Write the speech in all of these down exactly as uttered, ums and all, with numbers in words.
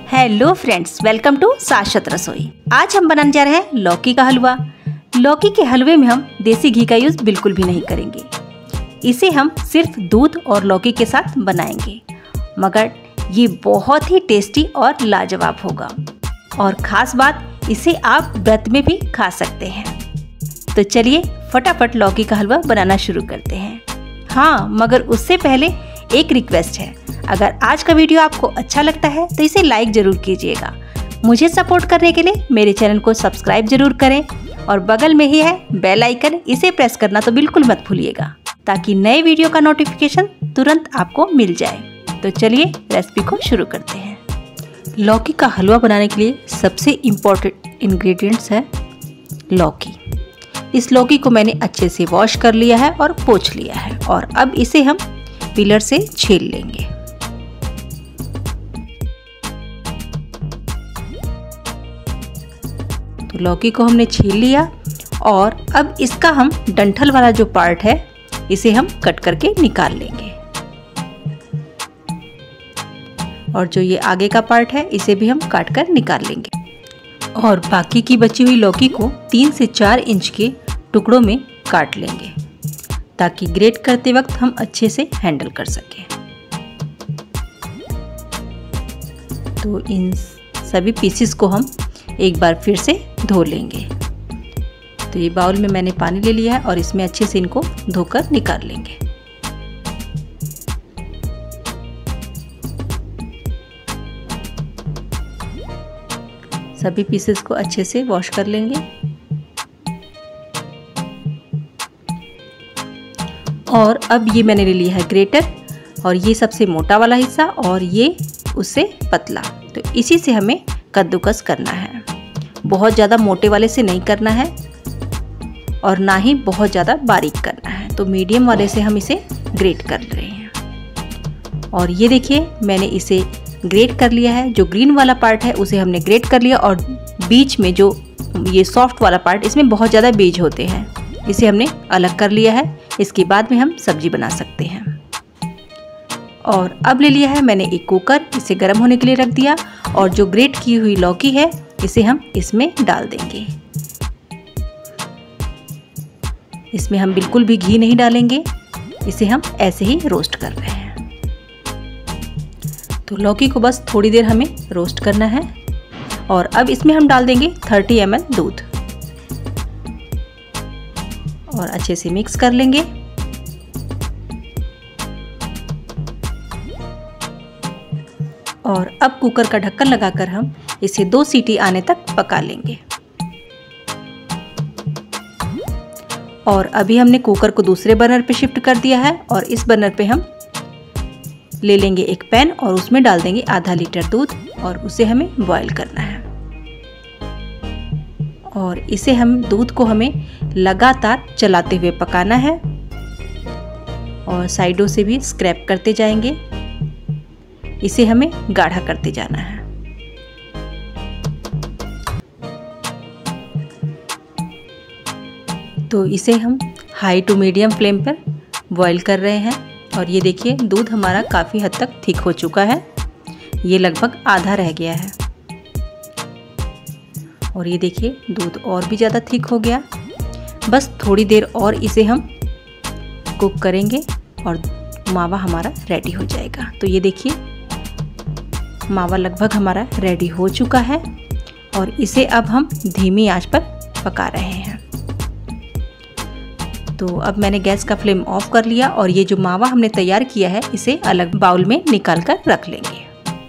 Hello friends, welcome to शाश्वत रसोई। आज हम बनाने जा रहे हैं लौकी का हलवा। लौकी के हलवे में हम देसी घी का यूज बिल्कुल भी नहीं करेंगे। इसे हम सिर्फ दूध और लौकी के साथ बनाएंगे, मगर ये बहुत ही टेस्टी और लाजवाब होगा। और खास बात, इसे आप व्रत में भी खा सकते हैं। तो चलिए फटाफट लौकी का हलवा बनाना शुरू करते हैं। हाँ, मगर उससे पहले एक रिक्वेस्ट है, अगर आज का वीडियो आपको अच्छा लगता है तो इसे लाइक जरूर कीजिएगा। मुझे सपोर्ट करने के लिए मेरे चैनल को सब्सक्राइब जरूर करें और बगल में ही है बेल आइकन, इसे प्रेस करना तो बिल्कुल मत भूलिएगा, ताकि नए वीडियो का नोटिफिकेशन तुरंत आपको मिल जाए। तो चलिए रेसिपी को शुरू करते हैं। लौकी का हलवा बनाने के लिए सबसे इम्पोर्टेंट इंग्रेडिएंट्स है लौकी। इस लौकी को मैंने अच्छे से वॉश कर लिया है और पोंछ लिया है, और अब इसे हम पीलर से छील लेंगे। तो लौकी को हमने छील लिया और अब इसका हम डंठल वाला जो पार्ट है इसे हम कट करके निकाल लेंगे, और जो ये आगे का पार्ट है इसे भी हम काट कर निकाल लेंगे। और बाकी की बची हुई लौकी को तीन से चार इंच के टुकड़ों में काट लेंगे, ताकि ग्रेट करते वक्त हम अच्छे से हैंडल कर सकें। तो इन सभी पीसेस को हम एक बार फिर से धो लेंगे। तो ये बाउल में मैंने पानी ले लिया है और इसमें अच्छे से इनको धोकर निकाल लेंगे। सभी पीसेस को अच्छे से वॉश कर लेंगे। और अब ये मैंने ले लिया है ग्रेटर, और ये सबसे मोटा वाला हिस्सा और ये उससे पतला। तो इसी से हमें कद्दूकस करना है। बहुत ज़्यादा मोटे वाले से नहीं करना है और ना ही बहुत ज़्यादा बारीक करना है। तो मीडियम वाले से हम इसे ग्रेट कर रहे हैं। और ये देखिए, मैंने इसे ग्रेट कर लिया है। जो ग्रीन वाला पार्ट है उसे हमने ग्रेट कर लिया, और बीच में जो ये सॉफ्ट वाला पार्ट, इसमें बहुत ज़्यादा बीज होते हैं, इसे हमने अलग कर लिया है। इसके बाद में हम सब्जी बना सकते हैं। और अब ले लिया है मैंने एक कुकर, इसे गर्म होने के लिए रख दिया, और जो ग्रेट की हुई लौकी है इसे हम इसमें डाल देंगे। इसमें हम बिल्कुल भी घी नहीं डालेंगे, इसे हम ऐसे ही रोस्ट कर रहे हैं। तो लौकी को बस थोड़ी देर हमें रोस्ट करना है। और अब इसमें हम डाल देंगे तीस एम एल दूध, और अच्छे से मिक्स कर लेंगे। और अब कुकर का ढक्कन लगाकर हम इसे दो सीटी आने तक पका लेंगे। और अभी हमने कुकर को दूसरे बर्नर पे शिफ्ट कर दिया है, और इस बर्नर पे हम ले लेंगे एक पैन और उसमें डाल देंगे आधा लीटर दूध, और उसे हमें बॉईल करना है। और इसे हम दूध को हमें लगातार चलाते हुए पकाना है, और साइडों से भी स्क्रैप करते जाएंगे। इसे हमें गाढ़ा करते जाना है। तो इसे हम हाई टू मीडियम फ्लेम पर बॉईल कर रहे हैं। और ये देखिए, दूध हमारा काफ़ी हद तक थिक हो चुका है। ये लगभग आधा रह गया है। और ये देखिए, दूध और भी ज़्यादा थिक हो गया। बस थोड़ी देर और इसे हम कुक करेंगे और मावा हमारा रेडी हो जाएगा। तो ये देखिए, मावा लगभग हमारा रेडी हो चुका है, और इसे अब हम धीमी आंच पर पका रहे हैं। तो अब मैंने गैस का फ्लेम ऑफ कर लिया, और ये जो मावा हमने तैयार किया है इसे अलग बाउल में निकाल कर रख लेंगे।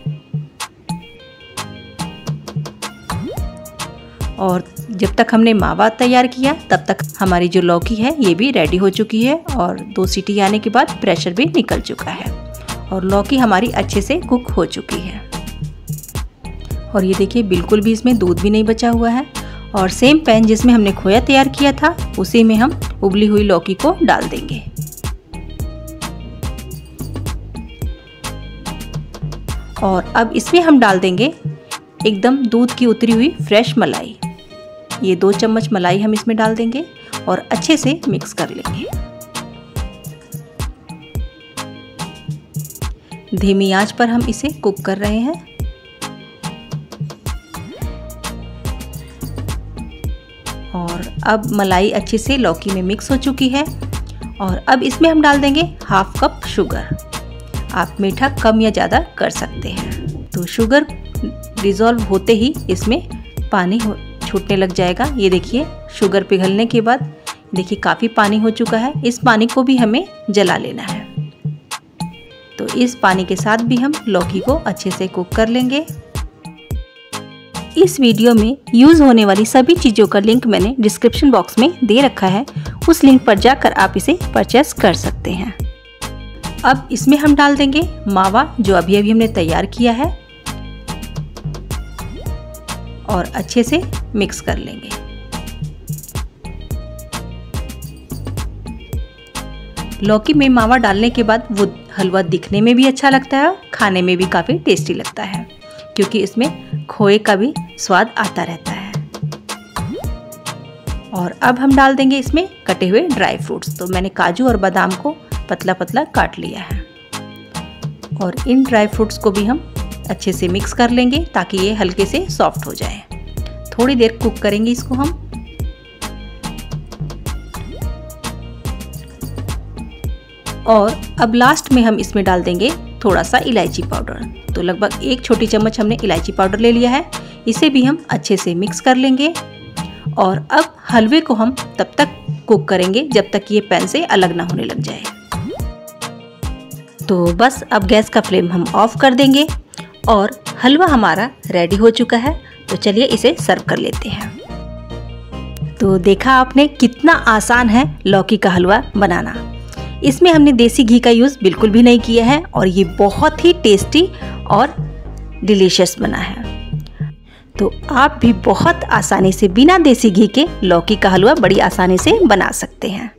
और जब तक हमने मावा तैयार किया तब तक हमारी जो लौकी है ये भी रेडी हो चुकी है, और दो सीटी आने के बाद प्रेशर भी निकल चुका है, और लौकी हमारी अच्छे से कुक हो चुकी है। और ये देखिए, बिल्कुल भी इसमें दूध भी नहीं बचा हुआ है। और सेम पैन जिसमें हमने खोया तैयार किया था उसी में हम उबली हुई लौकी को डाल देंगे। और अब इसमें हम डाल देंगे एकदम दूध की उतरी हुई फ्रेश मलाई। ये दो चम्मच मलाई हम इसमें डाल देंगे और अच्छे से मिक्स कर लेंगे। धीमी आंच पर हम इसे कुक कर रहे हैं। और अब मलाई अच्छे से लौकी में मिक्स हो चुकी है। और अब इसमें हम डाल देंगे हाफ कप शुगर। आप मीठा कम या ज़्यादा कर सकते हैं। तो शुगर डिज़ोल्व होते ही इसमें पानी हो छूटने लग जाएगा। ये देखिए शुगर पिघलने के बाद देखिए काफ़ी पानी हो चुका है। इस पानी को भी हमें जला लेना है। तो इस पानी के साथ भी हम लौकी को अच्छे से कुक कर लेंगे। इस वीडियो में यूज़ होने वाली सभी चीज़ों का लिंक मैंने डिस्क्रिप्शन बॉक्स में दे रखा है। उस लिंक पर जाकर आप इसे परचेस कर सकते हैं। अब इसमें हम डाल देंगे मावा जो अभी अभी हमने तैयार किया है और अच्छे से मिक्स कर लेंगे। लौकी में मावा डालने के बाद वो हलवा दिखने में भी अच्छा लगता है और खाने में भी काफ़ी टेस्टी लगता है, क्योंकि इसमें खोए का भी स्वाद आता रहता है। और अब हम डाल देंगे इसमें कटे हुए ड्राई फ्रूट्स। तो मैंने काजू और बादाम को पतला पतला काट लिया है और इन ड्राई फ्रूट्स को भी हम अच्छे से मिक्स कर लेंगे ताकि ये हल्के से सॉफ्ट हो जाए। थोड़ी देर कुक करेंगे इसको हम। और अब लास्ट में हम इसमें डाल देंगे थोड़ा सा इलायची पाउडर। तो लगभग एक छोटी चम्मच हमने इलायची पाउडर ले लिया है। इसे भी हम अच्छे से मिक्स कर लेंगे। और अब हलवे को हम तब तक कुक करेंगे जब तक ये पैन से अलग ना होने लग जाए। तो बस अब गैस का फ्लेम हम ऑफ कर देंगे और हलवा हमारा रेडी हो चुका है। तो चलिए इसे सर्व कर लेते हैं। तो देखा आपने कितना आसान है लौकी का हलवा बनाना। इसमें हमने देसी घी का यूज़ बिल्कुल भी नहीं किया है और ये बहुत ही टेस्टी और डिलीशियस बना है। तो आप भी बहुत आसानी से बिना देसी घी के लौकी का हलवा बड़ी आसानी से बना सकते हैं।